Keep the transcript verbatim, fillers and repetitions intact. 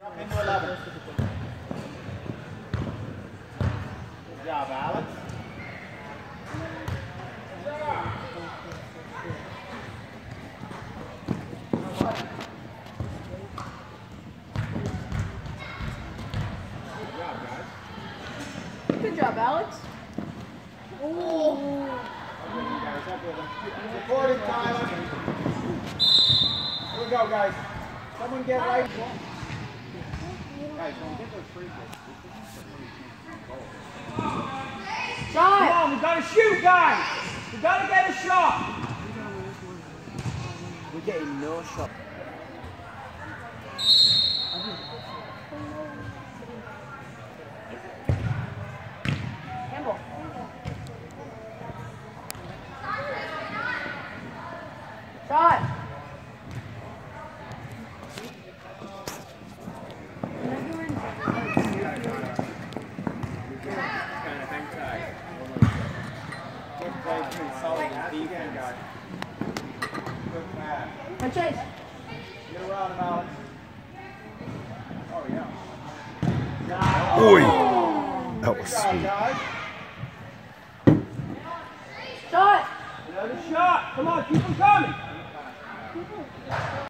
Drop into eleven. Good job, Alex. Good job, Alex. Oh. Recording, Tyler. Here we go, guys. Someone get right. Guys, don't get those free throws. Shot. Come on, we gotta shoot, guys. We gotta get a shot. We're getting no shot. Campbell. Shot. And chase. Get around him, Alex. Oh, yeah. Oi! That was Good job, sweet. guys. Shot. Another shot. Come on, keep them coming.